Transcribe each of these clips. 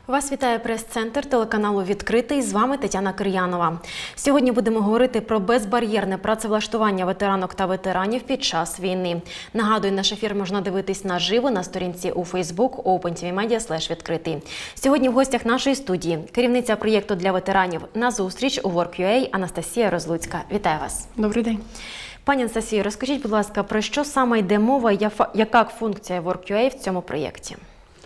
Вас вітає прес-центр телеканалу «Відкритий». З вами Тетяна Кир'янова. Сьогодні будемо говорити про безбар'єрне працевлаштування ветеранок та ветеранів під час війни. Нагадую, наш ефір можна дивитись наживо на сторінці у Facebook opentvmedia/відкритий. Сьогодні в гостях нашої студії керівниця проєкту для ветеранів «Назустріч» у Work.ua Анастасія Розлуцька. Вітаю вас. Добрий день. Пані Анастасію, розкажіть, будь ласка, про що саме йде мова і яка функція Work.ua в цьому проєкті?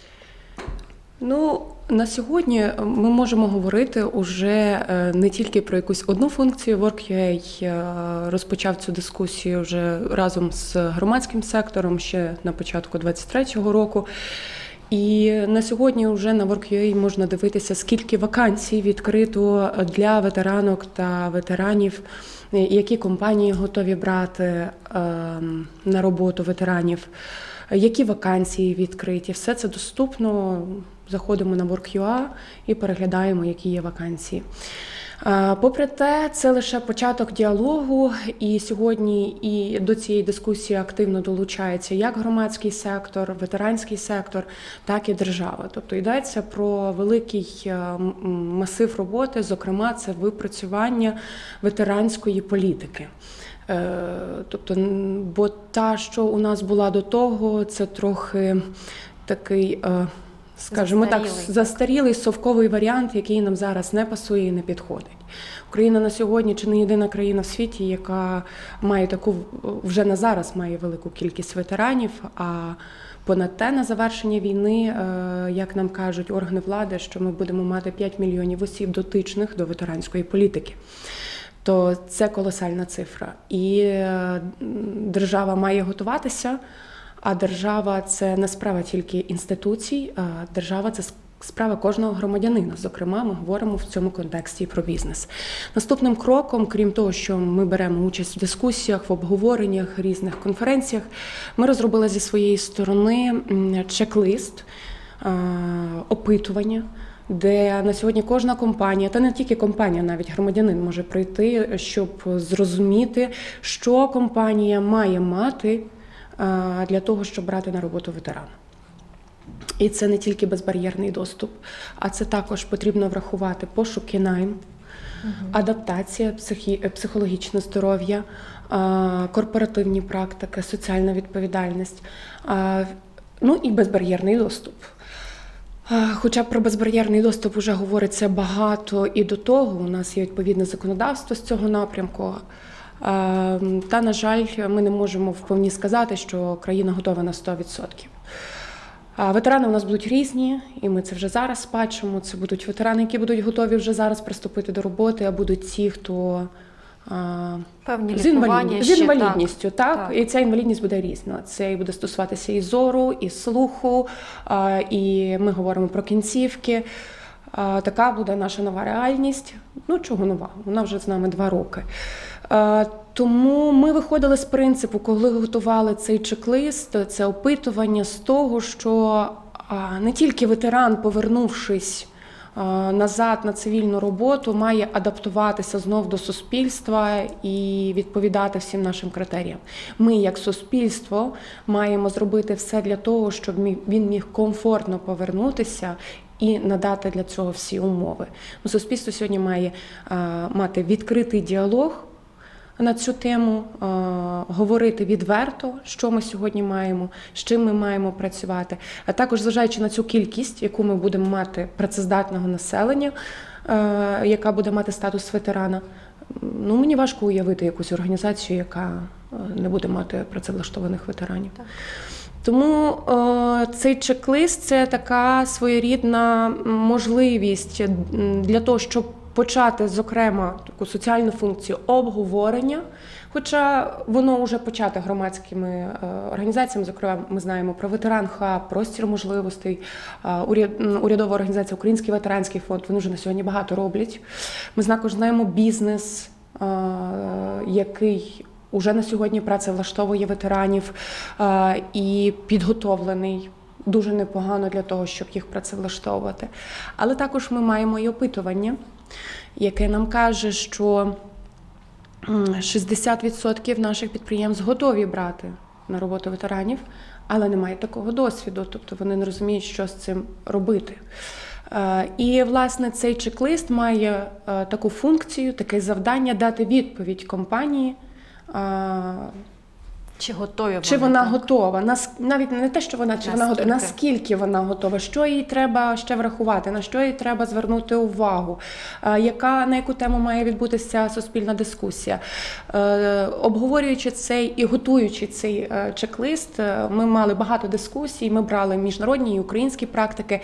На сьогодні ми можемо говорити уже не тільки про якусь одну функцію. Work.ua розпочав цю дискусію вже разом з громадським сектором ще на початку 2023 року. І на сьогодні вже на Work.ua можна дивитися, скільки вакансій відкрито для ветеранок та ветеранів, які компанії готові брати на роботу ветеранів, які вакансії відкриті. Все це доступно. Заходимо на Work.ua і переглядаємо, які є вакансії. Попри те, це лише початок діалогу, і сьогодні і до цієї дискусії активно долучається як громадський сектор, ветеранський сектор, так і держава. Тобто йдеться про великий масив роботи, зокрема це випрацювання ветеранської політики. Тобто, бо та, що у нас була до того, це трохи такий, скажімо так, застарілий совковий варіант, який нам зараз не пасує і не підходить. Україна на сьогодні чи не єдина країна в світі, яка має таку, вже на зараз має велику кількість ветеранів, а понад те на завершення війни, як нам кажуть органи влади, що ми будемо мати 5 мільйонів осіб дотичних до ветеранської політики. То це колосальна цифра. І держава має готуватися, а держава – це не справа тільки інституцій, а держава – це справа кожного громадянина. Зокрема, ми говоримо в цьому контексті про бізнес. Наступним кроком, крім того, що ми беремо участь в дискусіях, в обговореннях, різних конференціях, ми розробили зі своєї сторони чек-лист, опитування, де на сьогодні кожна компанія, та не тільки компанія, навіть громадянин може прийти, щоб зрозуміти, що компанія має мати для того, щоб брати на роботу ветерана. І це не тільки безбар'єрний доступ, а це також потрібно врахувати пошуки найм, адаптація, психологічне здоров'я, корпоративні практики, соціальна відповідальність, і безбар'єрний доступ. Хоча про безбар'єрний доступ вже говориться багато і до того, у нас є відповідне законодавство з цього напрямку. Та, на жаль, ми не можемо вповні сказати, що країна готова на 100%. Ветерани у нас будуть різні, і ми це вже зараз бачимо. Це будуть ветерани, які будуть готові вже зараз приступити до роботи, а будуть ті, хто з інвалідністю. Так. І ця інвалідність буде різна. Це буде стосуватися і зору, і слуху, і ми говоримо про кінцівки. Така буде наша нова реальність. Чого нова? Вона вже з нами 2 роки. Тому ми виходили з принципу, коли готували цей чек-лист, це опитування з того, що не тільки ветеран, повернувшись назад на цивільну роботу, має адаптуватися знов до суспільства і відповідати всім нашим критеріям. Ми, як суспільство, маємо зробити все для того, щоб він міг комфортно повернутися і надати для цього всі умови. Суспільство сьогодні має мати відкритий діалог на цю тему, говорити відверто, що ми сьогодні маємо, з чим ми маємо працювати. А також, зважаючи на цю кількість, яку ми будемо мати працездатного населення, яка буде мати статус ветерана, мені важко уявити якусь організацію, яка не буде мати працевлаштованих ветеранів. Так. Тому цей чек-лист – це така своєрідна можливість для того, щоб почати, зокрема, таку соціальну функцію обговорення, хоча воно вже почато громадськими організаціями, зокрема, ми знаємо про ветеран-хаб, простір можливостей, урядова організація Український ветеранський фонд, вони вже на сьогодні багато роблять. Ми також знаємо бізнес, який уже на сьогодні працевлаштовує ветеранів і підготовлений дуже непогано для того, щоб їх працевлаштовувати. Але також ми маємо і опитування, яке нам каже, що 60% наших підприємств готові брати на роботу ветеранів, але не мають такого досвіду, тобто вони не розуміють, що з цим робити. І, власне, цей чек-лист має таку функцію, таке завдання дати відповідь компанії, Чи готові вони? чи вона так? готова, навіть не те, що вона, чи вона готова, наскільки вона готова, що їй треба ще врахувати, на що їй треба звернути увагу, на яку тему має відбутися суспільна дискусія. Обговорюючи цей і готуючи цей чек-лист, ми мали багато дискусій, ми брали міжнародні і українські практики.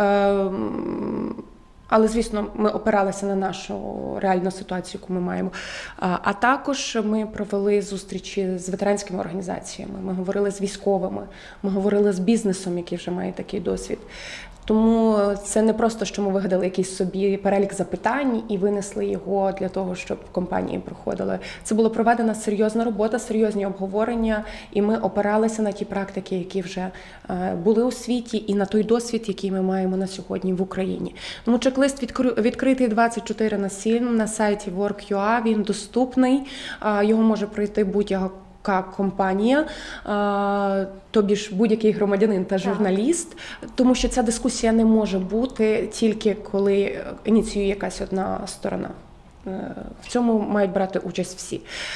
Але, звісно, ми опиралися на нашу реальну ситуацію, яку ми маємо. А також ми провели зустрічі з ветеранськими організаціями, ми говорили з військовими, ми говорили з бізнесом, який вже має такий досвід. Тому це не просто, що ми вигадали якийсь собі перелік запитань і винесли його для того, щоб компанії проходили. Це була проведена серйозна робота, серйозні обговорення, і ми опиралися на ті практики, які вже були у світі, і на той досвід, який ми маємо на сьогодні в Україні. Тому чек-лист відкритий 24/7 на сайті Work.ua, він доступний, його може пройти будь-яка компанія, тобі ж будь-який громадянин та журналіст, тому що ця дискусія не може бути тільки коли ініціює якась одна сторона. В цьому мають брати участь всі.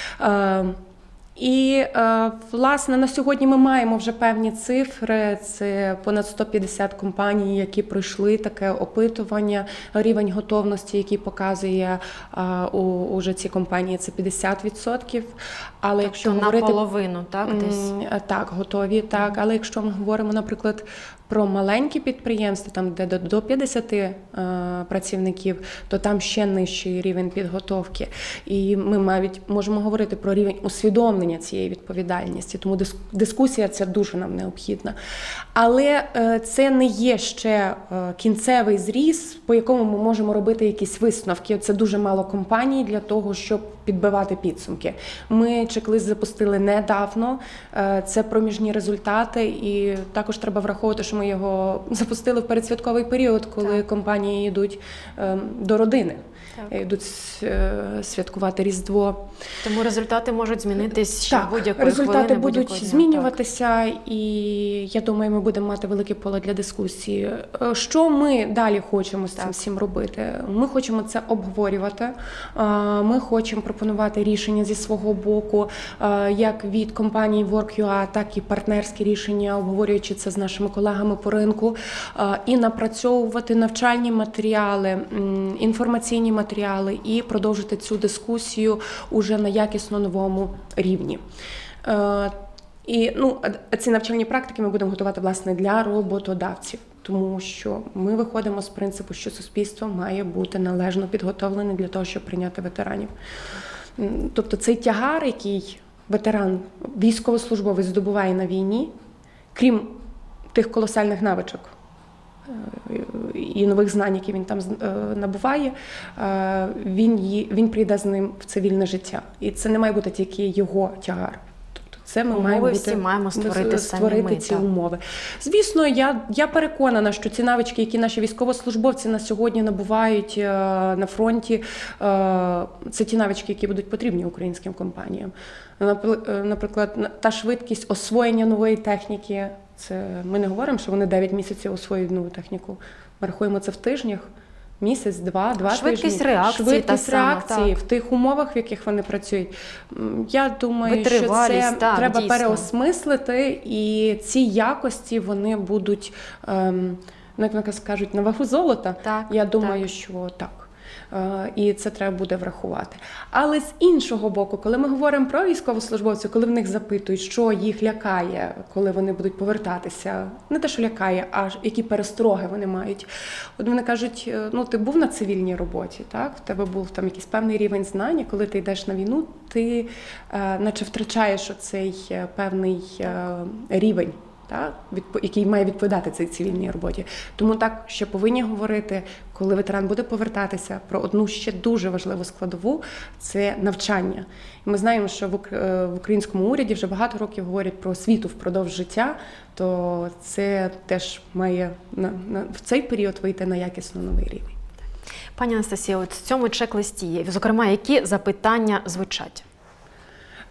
І, власне, на сьогодні ми маємо вже певні цифри. Це понад 150 компаній, які пройшли таке опитування, рівень готовності, який показує уже ці компанії, це 50%. Але якщо говорити наполовину, так, десь? Так, готові, так. Але якщо ми говоримо, наприклад, про маленькі підприємства, там, де до 50 працівників, то там ще нижчий рівень підготовки. І ми навіть можемо говорити про рівень усвідомлення цієї відповідальності. Тому дискусія ця дуже нам необхідна. Але це не є ще кінцевий зріз, по якому ми можемо робити якісь висновки. Це дуже мало компаній для того, щоб підбивати підсумки. Ми чек-лист запустили недавно, це проміжні результати, і також треба враховувати, що ми його запустили в передсвятковий період, коли компанії йдуть до родини, йдуть святкувати Різдво. Тому результати можуть змінитись ще будь-якої хвилини, результати будуть дня, змінюватися, і я думаю, ми будемо мати велике поле для дискусії. Що ми далі хочемо з цим всім робити? Ми хочемо це обговорювати, ми хочемо пропонувати рішення зі свого боку, як від компанії Work.ua, так і партнерські рішення, обговорюючи це з нашими колегами по ринку, і напрацьовувати навчальні матеріали, інформаційні матеріали і продовжити цю дискусію уже на якісно новому рівні. І ці навчальні практики ми будемо готувати, власне, для роботодавців, тому що ми виходимо з принципу, що суспільство має бути належно підготовлене для того, щоб прийняти ветеранів. Тобто цей тягар, який ветеран, військовослужбовець здобуває на війні, крім тих колосальних навичок і нових знань, які він там набуває, він прийде з ним в цивільне життя. І це не має бути тільки його тягар. Це ми маємо створити ці умови. Звісно, я переконана, що ці навички, які наші військовослужбовці на сьогодні набувають на фронті, це ті навички, які будуть потрібні українським компаніям. Наприклад, та швидкість освоєння нової техніки. Ми не говоримо, що вони 9 місяців освоюють нову техніку. Ми рахуємо це в тижнях. Місяць, два тижні. Швидкість реакції в тих умовах, в яких вони працюють. Я думаю, що це треба переосмислити, і ці якості, вони будуть, як кажуть, на вагу золота. Я думаю, що так. І це треба буде врахувати. Але з іншого боку, коли ми говоримо про військовослужбовців, коли в них запитують, що їх лякає, коли вони будуть повертатися, не те, що лякає, а які перестороги вони мають. От вони кажуть, ти був на цивільній роботі, так? В тебе був там якийсь певний рівень знання, коли ти йдеш на війну, ти наче втрачаєш оцей певний рівень, який має відповідати цій цивільній роботі. Тому так ще повинні говорити, коли ветеран буде повертатися, про одну ще дуже важливу складову – це навчання. І ми знаємо, що в українському уряді вже багато років говорять про освіту впродовж життя, то це теж має в цей період вийти на якісно новий рівень. Пані Анастасія, от в цьому чек-листі є, зокрема, які запитання звучать?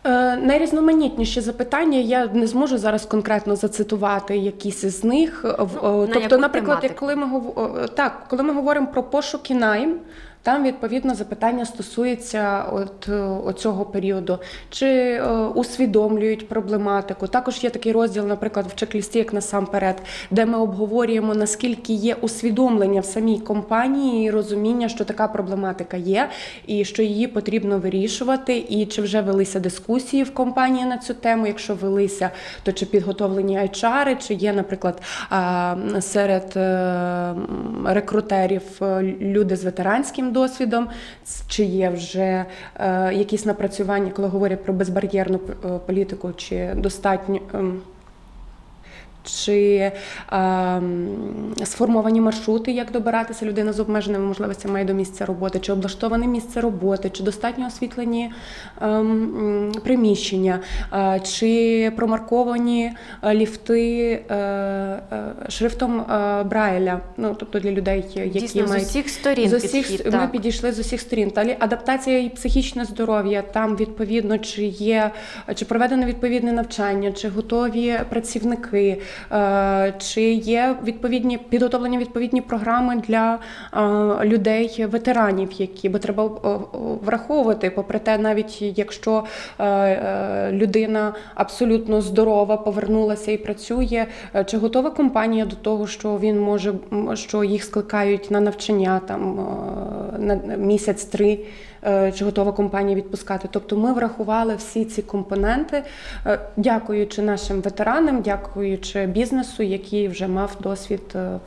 Найрізноманітніші запитання, я не зможу зараз конкретно зацитувати якісь із них. Тобто, наприклад, коли ми говоримо про пошук і найм, там, відповідно, запитання стосується оцього періоду. Чи усвідомлюють проблематику. Також є такий розділ, наприклад, в чек-лісті, як насамперед, де ми обговорюємо, наскільки є усвідомлення в самій компанії і розуміння, що така проблематика є, і що її потрібно вирішувати, і чи вже велися дискусії в компанії на цю тему. Якщо велися, то чи підготовлені HR, чи є, наприклад, серед рекрутерів люди з ветеранським досвідом, чи є вже якісь напрацювання, коли говорять про безбар'єрну політику, чи достатньо, чи сформовані маршрути, як добиратися людина з обмеженими можливостями до місця роботи, чи облаштоване місце роботи, чи достатньо освітлені приміщення, чи промарковані ліфти шрифтом Брайля, тобто для людей, які дійсно, мають... з усіх сторін підхід. Ми підійшли з усіх сторін. Далі адаптація і психічне здоров'я, там відповідно, чи проведено відповідне навчання, чи готові працівники, чи є підготовлені відповідні програми для людей, ветеранів, бо треба враховувати, попри те, навіть якщо людина абсолютно здорова, повернулася і працює, чи готова компанія до того, що їх скликають на навчання на місяць-три, чи готова компанія відпускати. Тобто ми врахували всі ці компоненти, дякуючи нашим ветеранам, дякуючи бізнесу, який вже мав досвід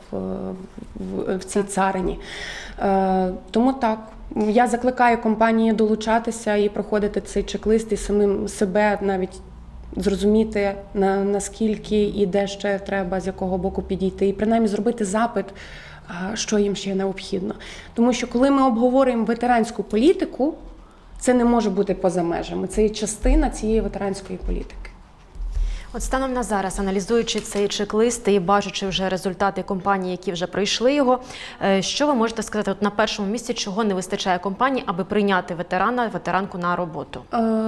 в цій царині. Тому так, я закликаю компанії долучатися і проходити цей чек-лист, і самим себе навіть зрозуміти, наскільки і де ще треба, з якого боку підійти, і принаймні зробити запит, що їм ще необхідно. Тому що коли ми обговорюємо ветеранську політику, це не може бути поза межами. Це є частина цієї ветеранської політики. От станом на зараз, аналізуючи цей чек-лист і бачачи вже результати компаній, які вже пройшли його, що ви можете сказати на першому місці, чого не вистачає компанії, аби прийняти ветеранку на роботу?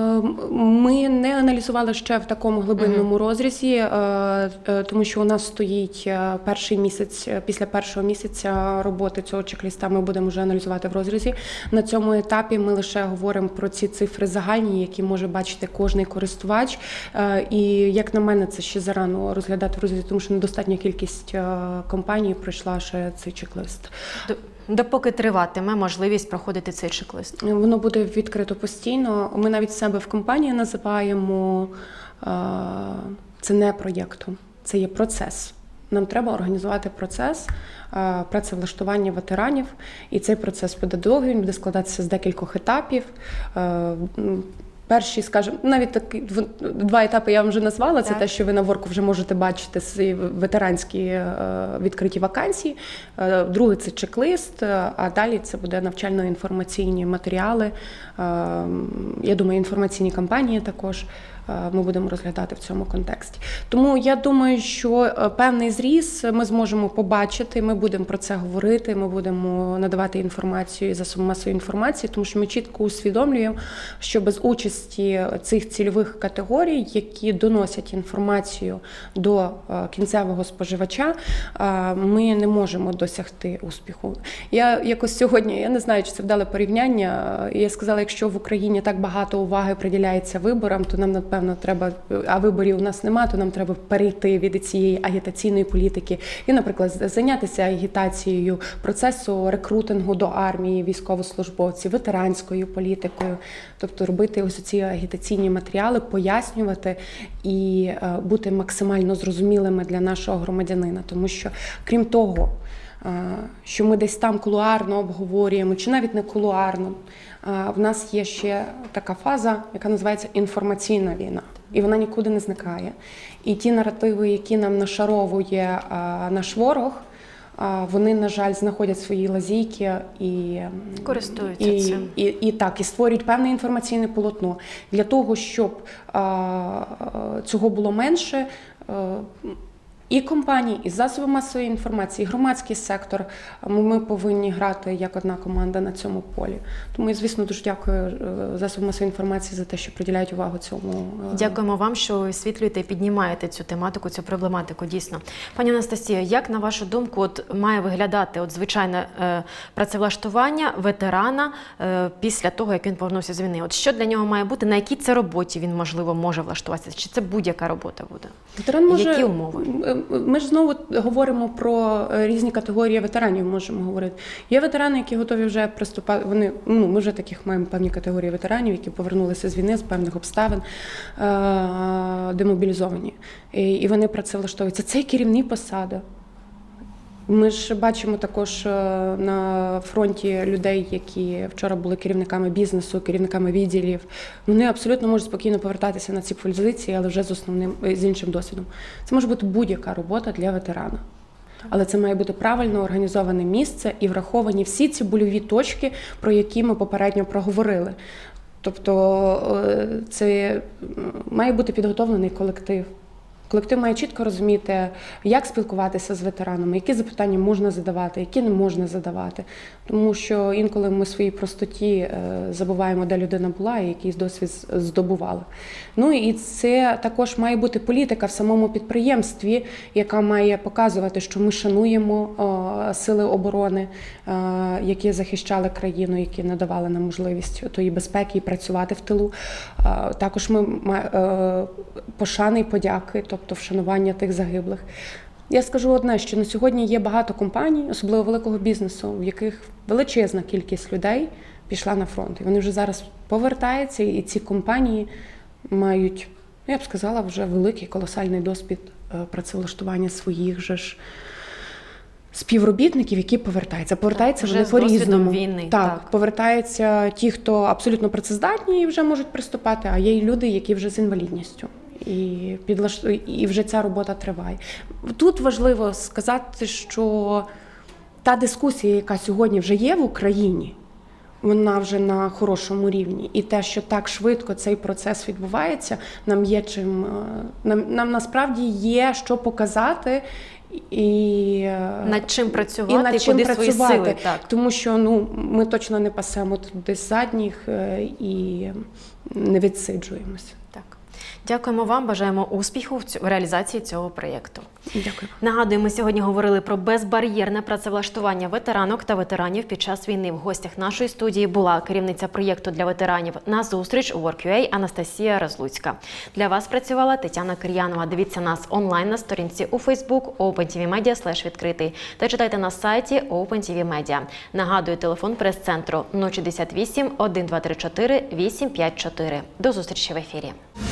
Ми не аналізували ще в такому глибинному розрізі, тому що у нас стоїть перший місяць, після першого місяця роботи цього чек-листа ми будемо вже аналізувати в розрізі. На цьому етапі ми лише говоримо про ці цифри загальні, які може бачити кожний користувач. І як на мене, це ще зарано розглядати в розрізі, тому що недостатня кількість компаній пройшла ще цей чек-лист. Допоки триватиме можливість проходити цей чек-лист? Воно буде відкрито постійно. Ми навіть себе в компанії називаємо, це не проєктом, це є процес. Нам треба організувати процес працевлаштування ветеранів, і цей процес буде довгий, він буде складатися з декількох етапів. Перші, скажімо, навіть такі два етапи я вам вже назвала. Це те, що ви на Ворку вже можете бачити ветеранські відкриті вакансії. Друге – це чек-лист, а далі це буде навчально-інформаційні матеріали. Я думаю, інформаційні кампанії також ми будемо розглядати в цьому контексті. Тому я думаю, що певний зріз ми зможемо побачити, ми будемо про це говорити, ми будемо надавати інформацію і засоби масової інформації, тому що ми чітко усвідомлюємо, що без участі цих цільових категорій, які доносять інформацію до кінцевого споживача, ми не можемо досягти успіху. Я якось сьогодні, я не знаю, чи це вдале порівняння, я сказала, якщо в Україні так багато уваги приділяється виборам, то нам, напевно, треба, а виборів у нас немає, то нам треба перейти від цієї агітаційної політики і, наприклад, зайнятися агітацією процесу рекрутингу до армії, військовослужбовців, ветеранською політикою, тобто робити ось ці агітаційні матеріали, пояснювати і бути максимально зрозумілими для нашого громадянина, тому що, крім того, що ми десь там кулуарно обговорюємо, чи навіть не кулуарно, в нас є ще така фаза, яка називається інформаційна війна. І вона нікуди не зникає. І ті наративи, які нам нашаровує наш ворог, вони, на жаль, знаходять свої лазійки і користуються цим. І створюють певне інформаційне полотно. Для того, щоб цього було менше, і компанії, і засоби масової інформації, і громадський сектор. Ми повинні грати як одна команда на цьому полі. Тому я, звісно, дуже дякую засобам масової інформації за те, що приділяють увагу цьому. Дякуємо вам, що освітлюєте і піднімаєте цю тематику, цю проблематику, дійсно. Пані Анастасія, як, на вашу думку, має виглядати звичайне працевлаштування ветерана після того, як він повернувся з війни? Що для нього має бути, на якій це роботі він, можливо, може влаштуватися? Чи це будь-яка робота буде? Ветеран може, які умови? Ми ж знову говоримо про різні категорії ветеранів, можемо говорити. Є ветерани, які готові вже приступати, ми вже таких маємо певні категорії ветеранів, які повернулися з війни, з певних обставин, демобілізовані. І вони працевлаштовуються. Це керівні посади. Ми ж бачимо також на фронті людей, які вчора були керівниками бізнесу, керівниками відділів. Вони абсолютно можуть спокійно повертатися на ці позиції, але вже з іншим досвідом. Це може бути будь-яка робота для ветерана. Але це має бути правильно організоване місце і враховані всі ці больові точки, про які ми попередньо проговорили. Тобто це має бути підготовлений колектив. Колектив має чітко розуміти, як спілкуватися з ветеранами, які запитання можна задавати, які не можна задавати. Тому що інколи ми в своїй простоті забуваємо, де людина була і якийсь досвід здобувала. Ну і це також має бути політика в самому підприємстві, яка має показувати, що ми шануємо сили оборони, які захищали країну, які надавали нам можливість тої безпеки і працювати в тилу. Також ми пошани і подяки, тобто вшанування тих загиблих. Я скажу одне, що на сьогодні є багато компаній, особливо великого бізнесу, в яких величезна кількість людей пішла на фронт. І вони вже зараз повертаються, і ці компанії мають, я б сказала, вже великий, колосальний досвід працевлаштування своїх же ж співробітників, які повертаються. Повертаються вже вони з досвідом по-різному. війни. Так, повертаються ті, хто абсолютно працездатні і вже можуть приступати, а є й люди, які вже з інвалідністю. І вже ця робота триває. Тут важливо сказати, що та дискусія, яка сьогодні вже є в Україні, вона вже на хорошому рівні. І те, що так швидко цей процес відбувається, нам насправді є що показати і над чим працювати, і куди свої сили. Так. Тому що ми точно не пасемо тут десь задніх і не відсиджуємося. Так. Дякуємо вам, бажаємо успіху в реалізації цього проєкту. Дякую. Нагадую, ми сьогодні говорили про безбар'єрне працевлаштування ветеранок та ветеранів під час війни. В гостях нашої студії була керівниця проєкту для ветеранів «Назустріч» у Work.ua Анастасія Розлуцька. Для вас працювала Тетяна Кир'янова. Дивіться нас онлайн на сторінці у Facebook opentvmedia/відкритий та читайте на сайті OpenTV Media. Нагадую, телефон прес-центру 068 1234 854. До зустрічі в ефірі.